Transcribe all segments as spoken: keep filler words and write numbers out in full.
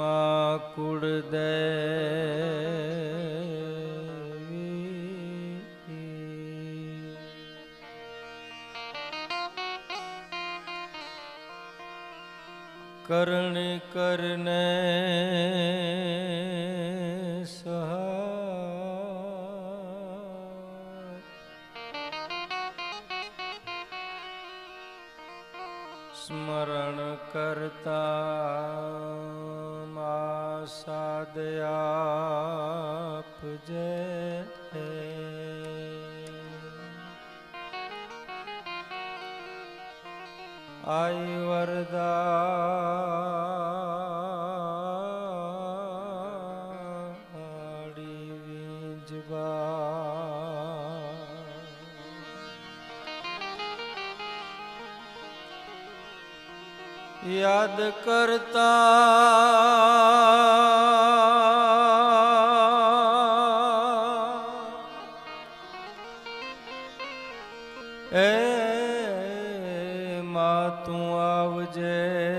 માં કુળદેવી કરણી કરને સ્મરણ કરતા મા સાદ આપજે આઈ વરદાડી વીજબા યાદ કરતા એ માં તું આવજે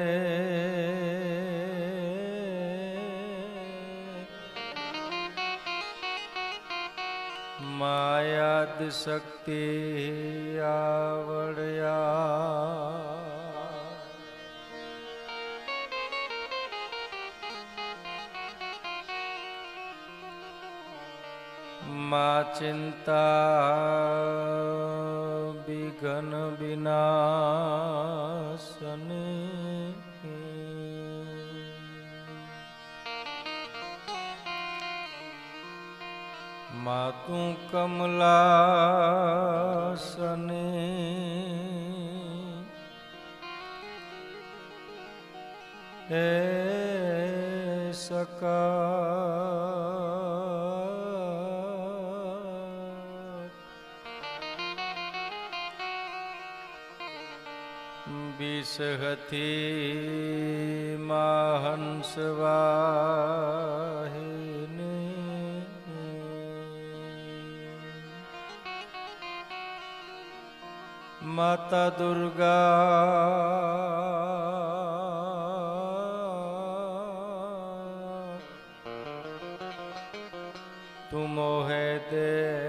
માયાદ શક્તિ આવડ્યા માં ચિંતા વિઘ્ન વિનાશને માં તું કમલાસને હે સકા વિષહથી મહંસવાહિની માતા દુર્ગા તું મોહે દે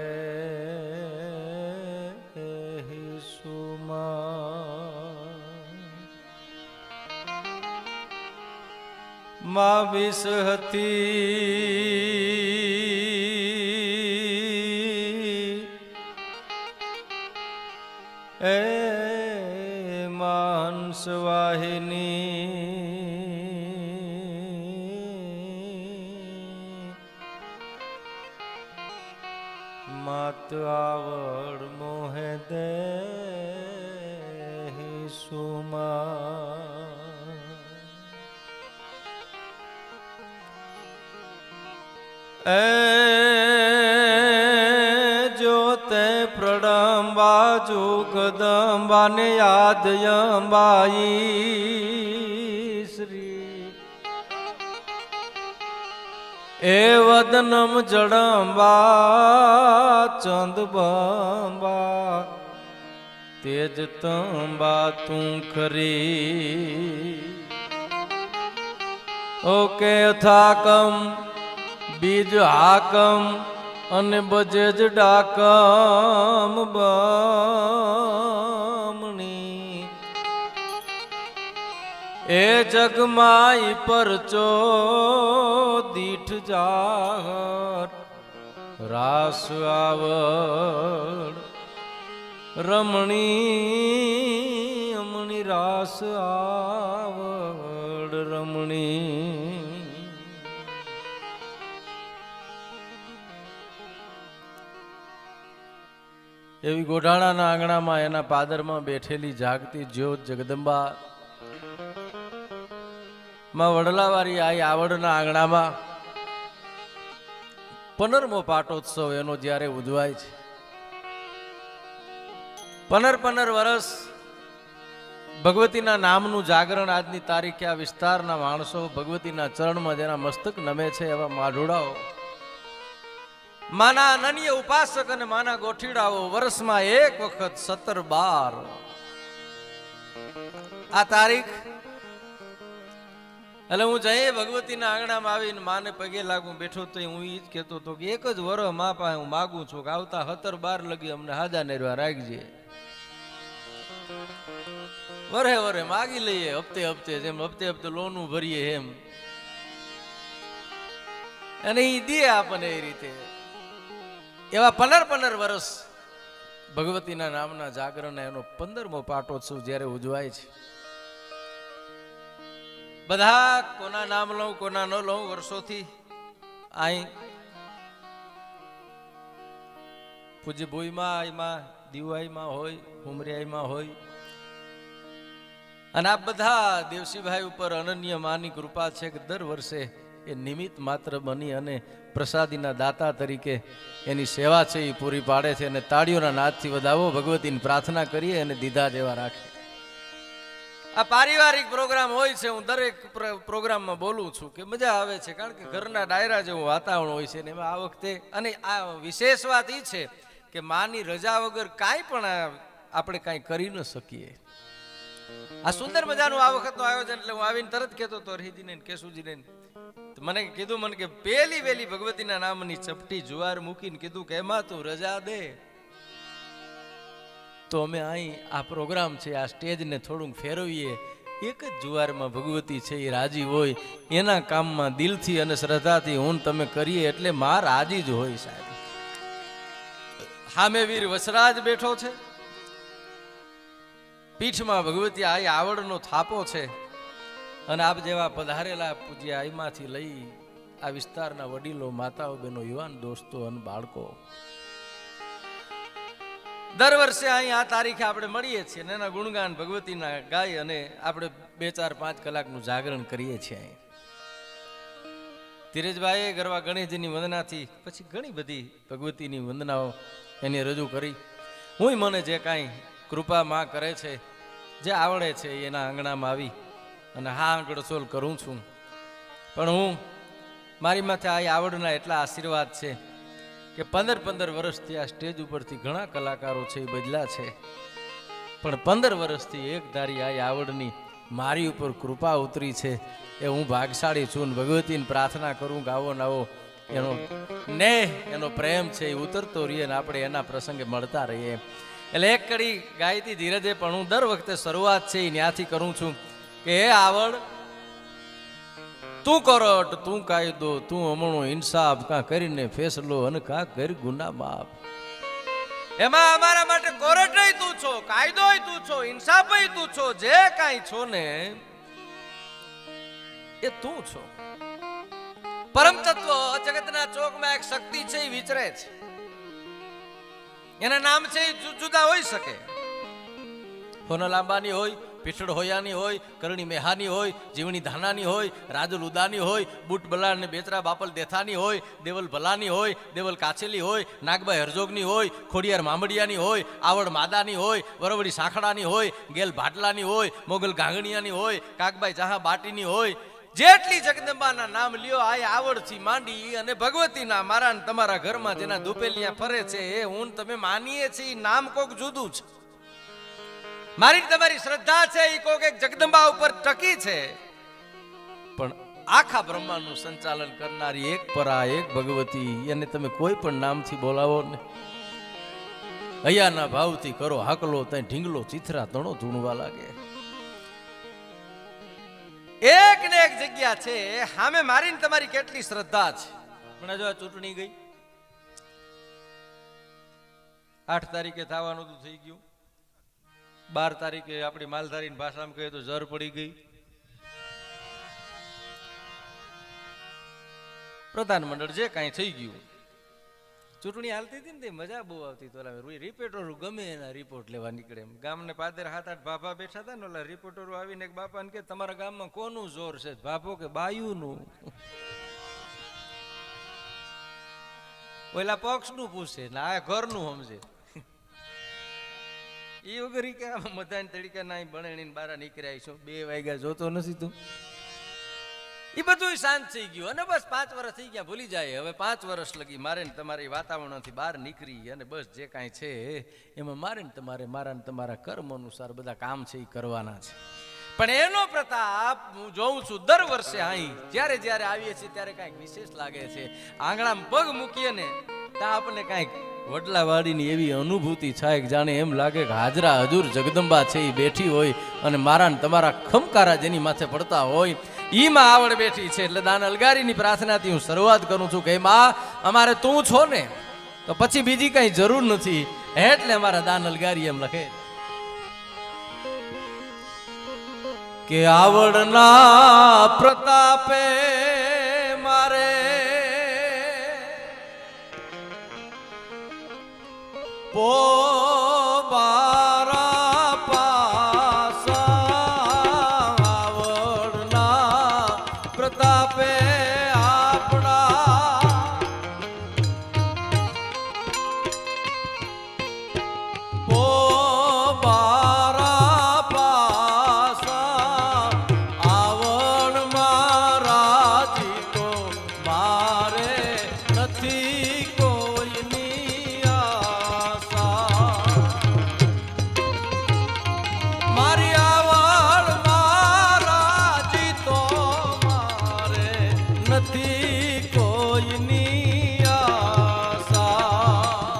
માં વિષહતી એ માનસવાહિની માત આવડ મોહે દે સુમા એ જો તે પ્રડંબા જુગદંબાને યાદ અંબાઈ શ્રી એ વદનમ જડંબા ચંદબંબા તેજ તંબા તું ખરી ઓકે થાકમ બીજ હાકમ અને બજે જ ડાકમ બમણી એ જગમાઈ પરચો દીઠ જાહર રાસ આવડ રમણી અમણી રાસ આવડ રમણી એવી ગોઢાણાના આંગણામાં એના પાદરમાં બેઠેલી જાગતી જ્યોત જગદંબા માં વડલાવાળી આઈ આવડના આંગણામાં પનરમો પાટોત્સવ એનો જ્યારે ઉજવાય છે પનર પનર વર્ષ ભગવતીના નામનું જાગરણ આજની તારીખે આ વિસ્તારના માણસો ભગવતીના ચરણમાં જેના મસ્તક નમે છે એવા માઢોડાઓ માના અનન્ય ઉપાસક અને માના ગોઠીડાઓ વર્ષમાં એક વખત સત્તર બાર આ તારીખ એટલે હું જઈ ભગવતીના આંગણામાં આવીને માને પગે લાગું બેઠો તો હું એ જ કહેતો હતો કે એક જ વર મા પાસે હું માગું છું કે આવતા સત્તર બાર લગી અમને હાજા નેરવા રાખજે. વરે વરે માગી લઈએ હપ્તે હપ્તે, જેમ હપ્તે હપ્તે લોનું ભરીએ એમ, અને એ દે આપણને એ રીતે. એવા પંદર પંદર વર્ષ ભગવતીના નામના જાગરણ એનો પંદરમો પાટોત્સવ જ્યારે ઉજવાય છે. બધા કોના નામ લઉં કોના ન લઉં વર્ષોથી અહીં પૂજ્ય ભોઈમાં એમાં દિવાઈમાં હોય, ઉમરિયામાં હોય, અને આ બધા દેવસીભાઈ ઉપર અનન્ય માની કૃપા છે કે દર વર્ષે એ નિમિત્ત માત્ર બની અને પ્રસાદીના દાતા તરીકે એની સેવા છે એ પૂરી પાડે છે. અને તાળીઓના નાદથી વધાવો ભગવતીની પ્રાર્થના કરીએ અને દીધા જેવા રાખે. આ પારિવારિક પ્રોગ્રામ હોય છે, હું દરેક પ્રોગ્રામમાં બોલું છું કે મજા આવે છે, કારણ કે ઘરના ડાયરા જેવું વાતાવરણ હોય છે ને એમાં આ વખતે. અને આ વિશેષ વાત એ છે કે માની રજા વગર કાંઈ પણ આપણે કાંઈ કરી ન શકીએ. આ સુંદર મજાનું આ વખતનું આયોજન, એટલે હું આવીને તરત કહેતો હતો હરિજીને કેશુજીને, મને કીધું મને કે પેલી વેલી ભગવતીના નામની ચપટી જુવાર મૂકીને કીધું કે એમાં તું રજા દે તો અમે અહીં આ પ્રોગ્રામ છે આ સ્ટેજને થોડુંક ફેરવીએ. એક જ જુવારમાં ભગવતી છે એ રાજી હોય, એના કામમાં દિલથી અને શ્રદ્ધાથી હું તમે કરીએ એટલે માં રાજી જ હોય. સાહેબ હામે વીર વસરાજ બેઠો છે, પીઠમાં ભગવતી આ આવડનો થાપો છે, અને આપ જેવા પધારેલા પૂજ્ય આઈમાંથી લઈ આ વિસ્તારના વડીલો, માતાઓ, બહેનો, યુવાન દોસ્તો અને બાળકો દર વર્ષે અહીં આ તારીખે આપણે મળીએ છીએ અને એના ગુણગાન ભગવતીના ગાય અને આપણે બે ચાર પાંચ કલાકનું જાગરણ કરીએ છીએ. અહીં ધીરજભાઈએ ગરવા ગણેશજીની વંદનાથી પછી ઘણી બધી ભગવતીની વંદનાઓ એની રજૂ કરી. હું મને જે કાંઈ કૃપા માં કરે છે, જે આવડે છે એના આંગણામાં આવી અને હા આંગળસોલ કરું છું. પણ હું મારી માથે આ આવડના એટલા આશીર્વાદ છે કે પંદર પંદર વર્ષથી આ સ્ટેજ ઉપરથી ઘણા કલાકારો છે એ બદલા છે, પણ પંદર વર્ષથી એક ધારી આ આવડની મારી ઉપર કૃપા ઉતરી છે એ હું ભાગશાળી છું. ભગવતીને પ્રાર્થના કરું કે આવો નાવો એનો ને એનો પ્રેમ છે એ ઉતરતો રહીએ ને આપણે એના પ્રસંગે મળતા રહીએ. એટલે એક કડી ગાયતી ધીરજે, પણ હું દર વખતે શરૂઆત છે એ ત્યાંથી કરું છું કે હે આવડ, તું કરટ તું કાયદો, તું અમણો ઇન્સાફ, કાં કરીને ફેસલો અને કાં કરી ગુના માફ. એમાં અમારા માટે કોરટ તું છો, કાયદો તું છો, ઇન્સાફ તું છો, જે કાંઈ છો ને એ તું છો. પરમ તત્વ જગતના ચોકમાં એક શક્તિ છે એ વિચરે છે, એના નામ છે એ જુદા હોઈ શકે. હોના લાંબાની હોય, પીઠડ હોયાની હોય, કરણી મેહાની હોય, જીવણી ધાનાની હોય, રાજુલ ઉદાની હોય, બુટ બલાડ ને બેચરા બાપલ દેથાની હોય, દેવલ ભલાની હોય, દેવલ કાચેલી હોય, નાગબાઈ હરજોગની હોય, ખોડિયાર મામડિયાની હોય, આવડ માદાની હોય, વરવડી સાંખડાની હોય, ગેલ ભાટલાની હોય, મોગલ ગાંગણિયાની હોય, કાકબાઈ જહા બાટીની હોય. જેટલી જગદંબાના નામ લ્યો આ આવડથી માંડી અને ભગવતીના મારા તમારા ઘરમાં જેના દુપેલિયા ફરે છે એ હું તમે માનીએ છીએ, નામ કોક જુદું છે. મારી તમારી શ્રદ્ધા છે એ કોક એક જગદંબા ઉપર ટકી છે, પણ આખા બ્રહ્માંડનું સંચાલન કરનારી એક પરા, એક ભગવતી, એને તમે કોઈ પણ નામથી બોલાવો ને હૈયાના ભાવથી કરો હાકલો, ત્યાં ઢીંગલો ચિથરા તણો ધૂણવા લાગે. એક ને એક જગ્યા છે સામે મારીને તમારી કેટલી શ્રદ્ધા છે. પણ જો ચૂંટણી ગઈ, આઠ તારીખે થવાનું તો થઈ ગયું, બાર તારીખે આપણી માલધારીની ભાષામાં કહીએ તો જર પડી ગઈ. પ્રધાનમંડળ જે કાંઈ થઈ ગયું, ચૂંટણી હાલતી હતી ને તે મજા બહુ આવતી. તો રિપોર્ટરો ગમે એના રિપોર્ટ લેવા નીકળે. એમ ગામને પાદર હાથ આઠ ભાભા બેઠા હતા ને, ઓલા રિપોર્ટરો આવીને એક બાપાને કે તમારા ગામમાં કોનું જોર છે? ભાભો કે બાયુનું. ઓલા પક્ષનું પૂછે ને આ ઘરનું સમજે. એ વગર કે મધાન તરીકે ના બનેણી બારા નીકળ્યા છો, બે વાગ્યા જોતો નથી તું. એ બધું શાંત થઈ ગયું અને બસ પાંચ વર્ષ થઈ ગયા, ભૂલી જાય. હવે પાંચ વર્ષ લગી મારે ને તમારી વાતાવરણથી બહાર નીકળી અને બસ જે કાંઈ છે એમાં મારે ને તમારે મારા ને તમારા કર્મ અનુસાર બધા કામ છે એ કરવાના છે. પણ એનો પ્રતાપ હું જોઉં છું દર વર્ષે અહીં જ્યારે જ્યારે આવીએ છીએ ત્યારે કાંઈક વિશેષ લાગે છે. આંગણામાં પગ મૂકીએ ને ત્યાં આપણને કાંઈક વડલાવાડીની એવી અનુભૂતિ થાય કે જાણે એમ લાગે કે હાજરા હજુર જગદંબા છે એ બેઠી હોય અને મારા ને તમારા ખમકારા જેની માથે પડતા હોય ઈમાં આવડ બેઠી છે. એટલે દાન અલગારીની પ્રાર્થનાથી હું શરૂઆત કરું છું કે માં અમારે તું છો ને તો પછી બીજી કઈ જરૂર નથી. એટલે અમારા દાન અલગારી એમ લખે કે આવડના પ્રતાપે મારે પોબારા પાસા આવડના પ્રતાપે આપણા પોબારા પાસા આવડ મારાથી તો મારે નથી કોઈની મારી આવડ મારાજી તો મારે નથી કોઈની આશા.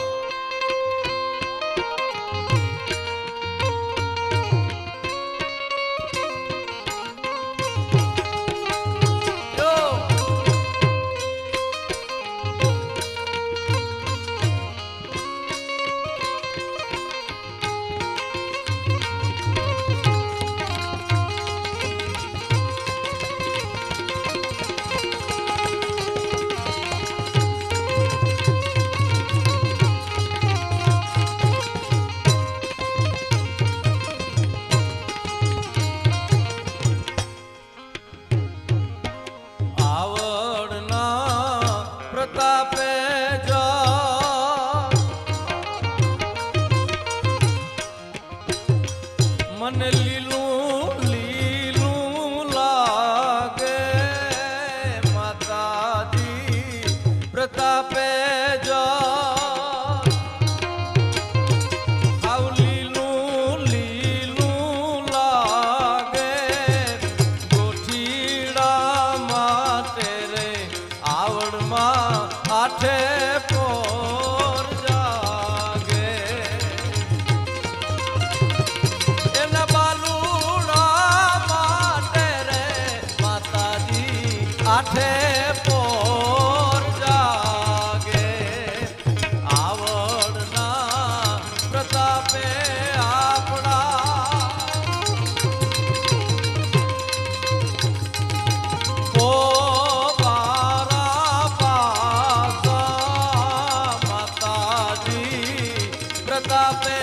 મને લીલું લીલું લાગે માતાજી પ્રતાપે આવ લીલું લીલું લાગે ગોઠીડા માટે રે આવડમાં આઠે પોર જાગે આઠે પોર જાગે આવડના પ્રતાપે આપણા પોબારા પાસા માતાજી પ્રતાપે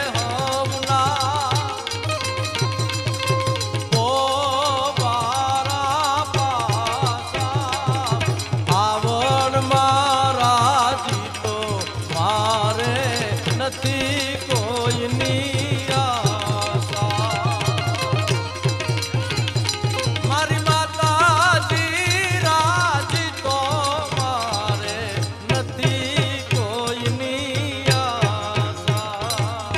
નથી કોઈની આશા. મારી માતાજી રાજી તો મારે નથી કોઈની આશા.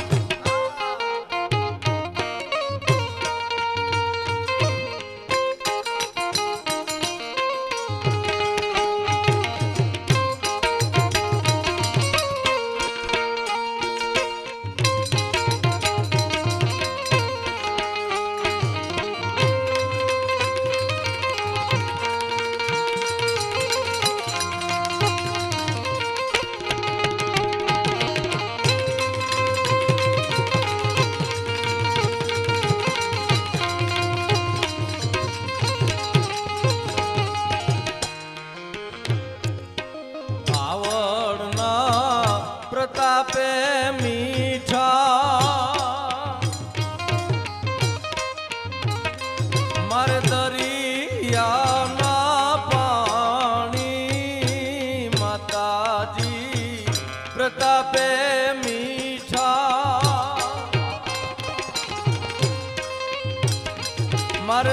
પ્રતાપે મીઠા મારે દરિયાના પાણી માતાજી પ્રતાપે મીઠા મારે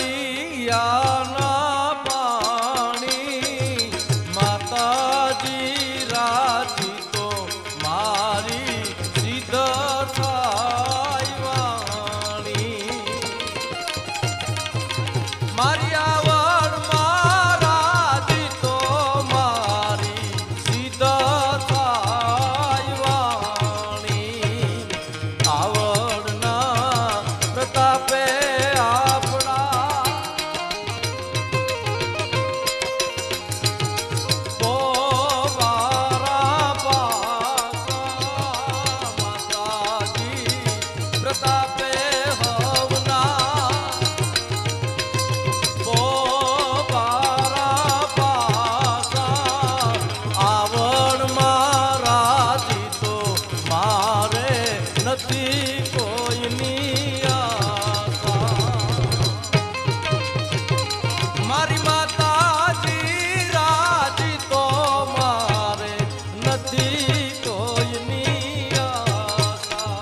દરિયાના પાણી માતાજી રાજી મારી સિદ્ધ થાય વાણી. મારી માતાજી રાજી તો મારે નથી કોઈની આશા.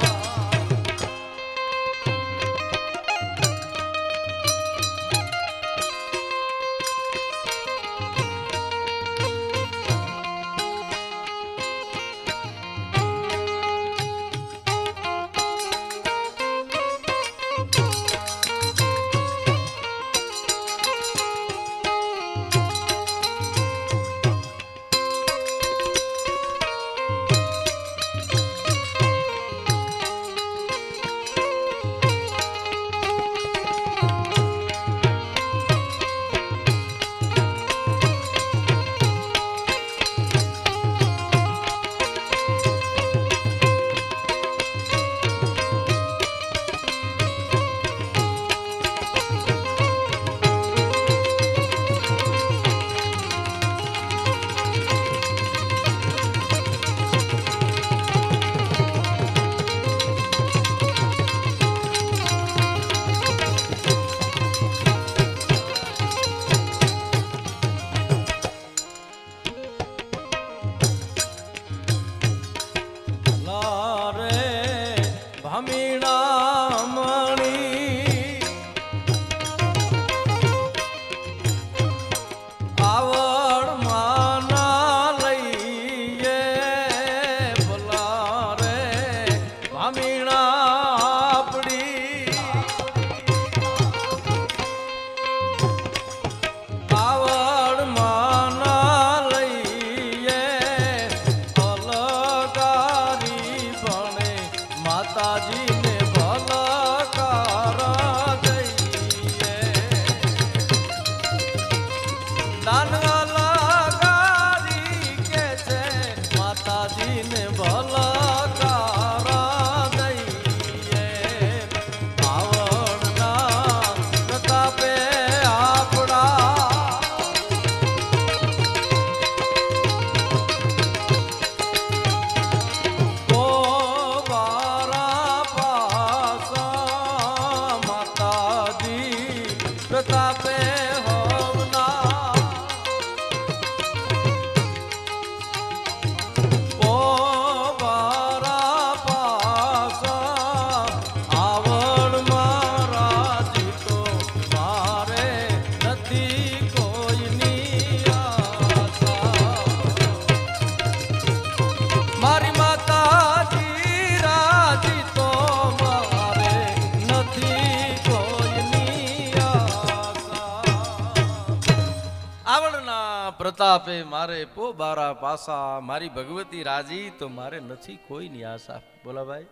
પ્રતાપે મારે પો બારા પાસા, મારી ભગવતી રાજી તો મારે નથી કોઈની આશા. બોલા ભાઈ.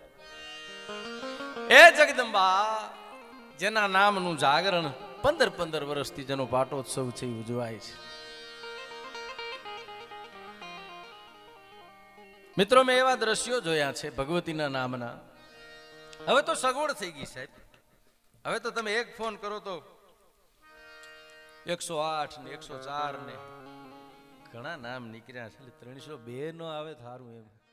એ જગદંબા જેના નામનું જાગરણ પંદર પંદર વર્ષથી જેનો પાટોત્સવ છે એ ઉજવાય છે. મિત્રો મેં એવા દ્રશ્યો જોયા છે ભગવતીના નામના. હવે તો સગવડ થઈ ગઈ સાહેબ. હવે તો તમે એક ફોન કરો તો એકસો આઠ ને એકસો ચાર ને ઘણા નામ નીકળ્યા છે. ત્રણસો બે નો આવે થારું એમ.